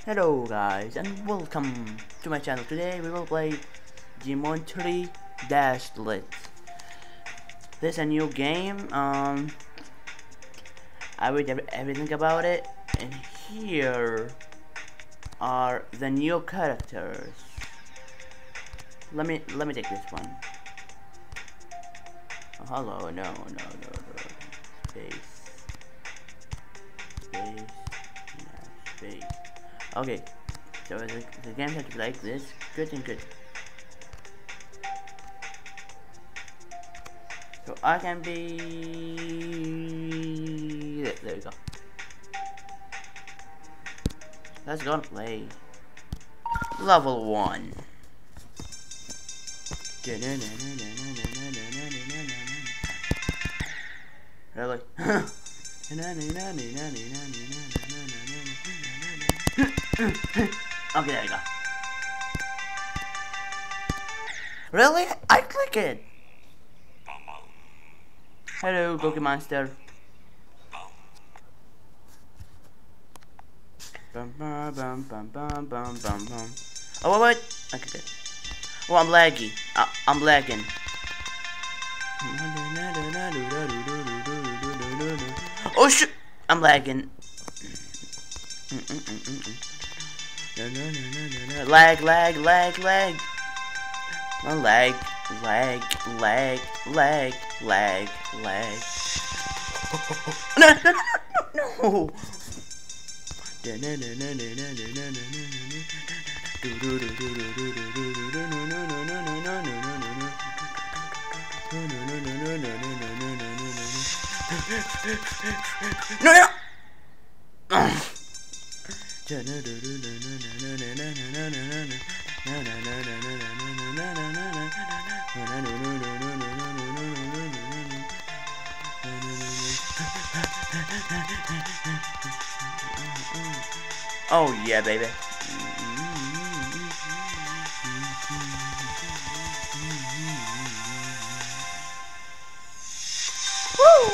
Hello guys and welcome to my channel. Today we will play Demon 3 Dash Lit. This is a new game. I read everything about it, and here are the new characters. Let me take this one. Oh, hello, no. Space. Okay, so the game has to be like this. Good. So I can be... There we go. Let's go and play. Level 1. Really? Okay, there we go. Really? I click it. Hello, Cookie Monster. Oh wait. Okay, good. Oh, I'm laggy. I'm lagging. Oh shoot! I'm lagging. Lag. Oh, lag. No. Oh yeah, baby. Woo!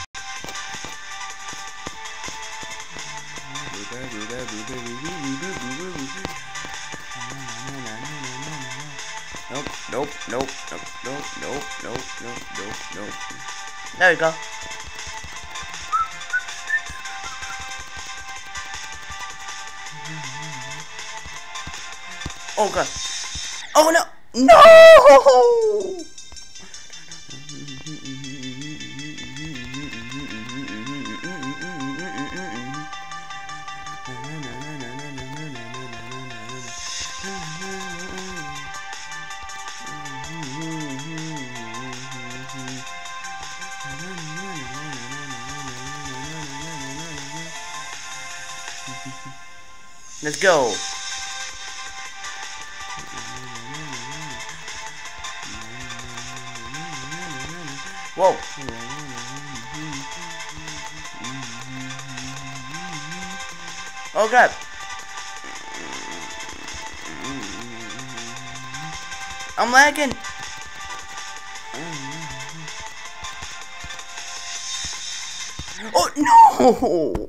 Nope. There we go. Oh god. Oh no. No! Let's go. Whoa. Oh god. I'm lagging. Oh no.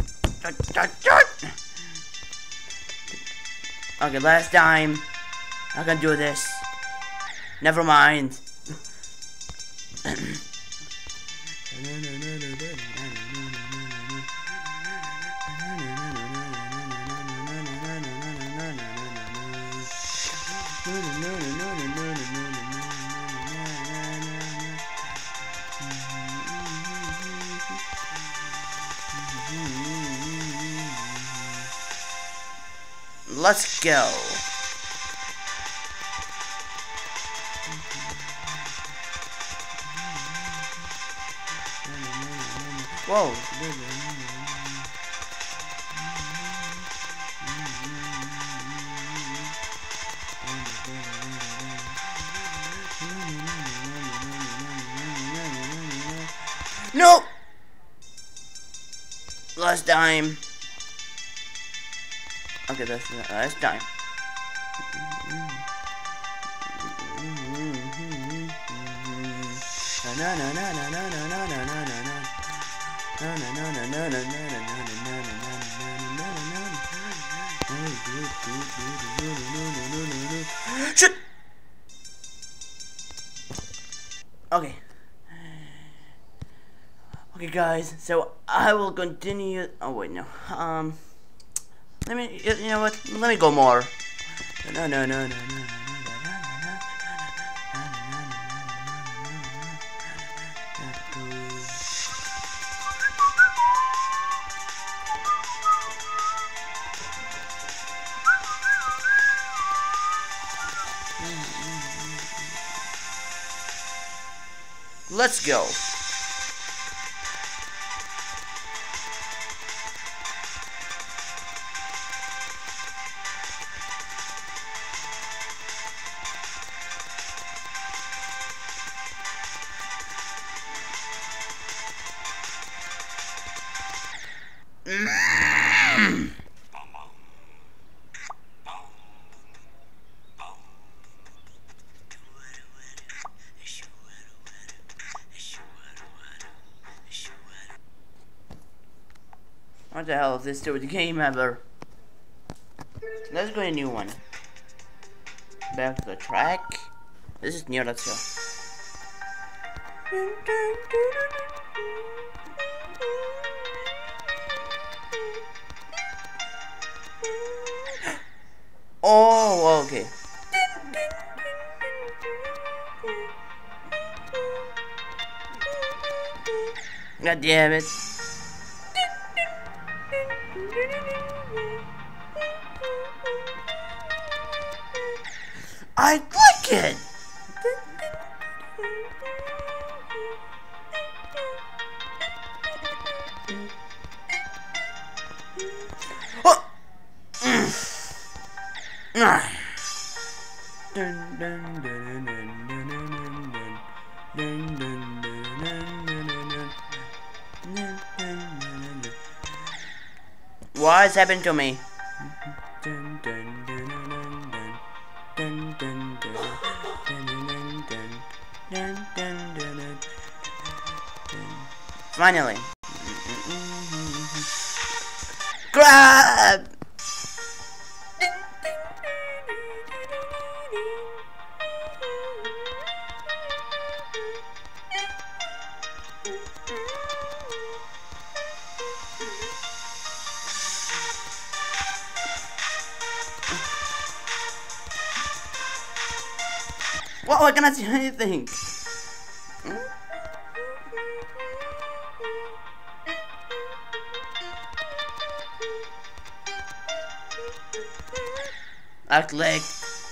Okay, last time. I can do this. Never mind. Let's go. Whoa. No. Last time. Okay, that's the last time. Shit! Okay. Okay, guys, so I will continue. Oh, wait, no. Let me, you know what? Let me go more. No. Let's go. What the hell is this stupid game ever? Let's go to a new one. Back to the track. This is new, let's go. Oh, okay. God damn it. I like it! Oh! What has happened to me? Finally. Grab! What? I cannot see anything. I clicked.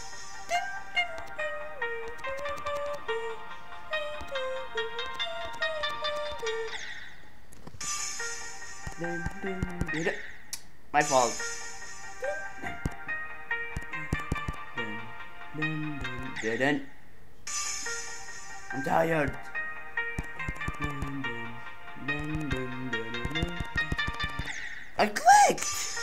My fault. Didn't. I'm tired. I clicked.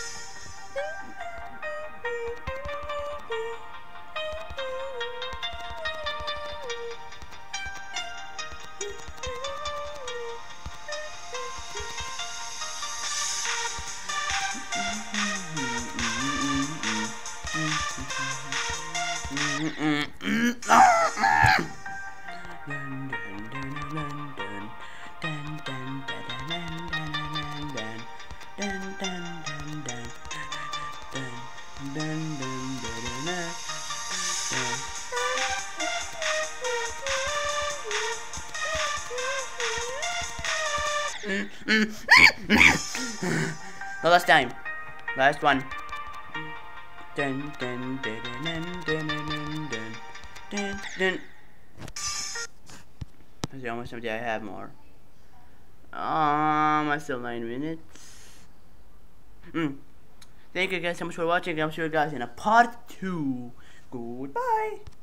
The last time. Last one. Dun dun dun dun dun dun dun dun dun. That's the almost empty. I have more. I still 9 minutes. Thank you guys so much for watching. I'm sure you guys in a part 2. Goodbye.